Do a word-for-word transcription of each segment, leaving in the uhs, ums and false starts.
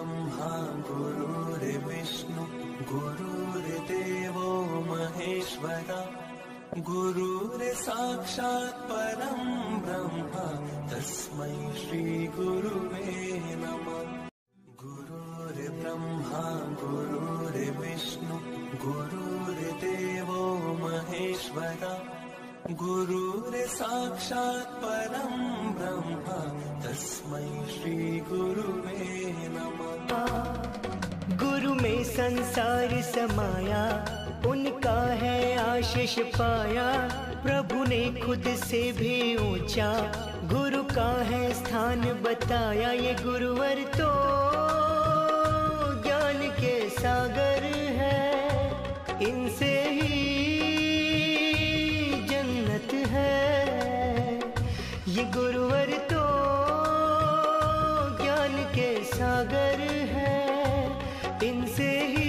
ब्रह्मा गुरुर्विष्णु गुरुर्देवो महेश्वरा गुरुर्साक्षात् परं ब्रह्म तस्मै श्री गुरुवे नमः। गुरुर्ब्रह्मा गुरुर्विष्णु गुरुर्देवो महेश्वरा गुरुर्साक्षात् परं ब्रह्म तस्मै श्री गुरुवे नमः। गुरु में संसार समाया, उनका है आशीष पाया। प्रभु ने खुद से भी ऊंचा गुरु का है स्थान बताया। ये गुरुवर तो ज्ञान के सागर है, इनसे ही जन्नत है। ये गुरुवर तो ज्ञान के सागर है, इनसे ही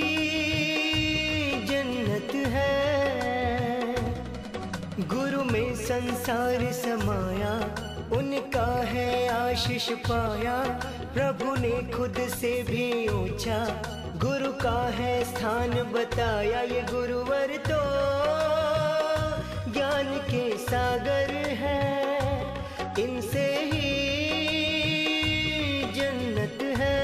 जन्नत है। गुरु में संसार समाया, उनका है आशीष पाया। प्रभु ने खुद से भी ऊंचा गुरु का है स्थान बताया। ये गुरुवर तो ज्ञान के सागर है, इनसे ही जन्नत है।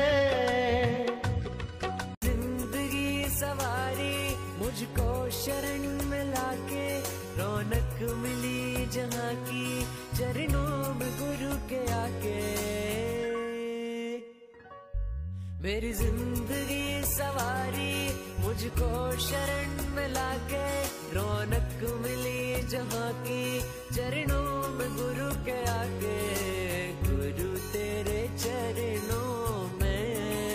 जिंदगी सवारी मुझको शरण में लाके, रौनक मिली जहाँ की चरणों में गुरु के आके। मेरी जिंदगी सवारी मुझको शरण में लाके, रौनक मिली जहाँ की चरणों में गुरु के आके। गुरु तेरे चरणों में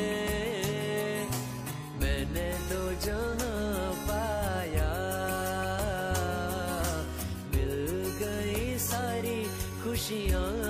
मैंने तो जहाँ पाया, मिल गई सारी खुशियाँ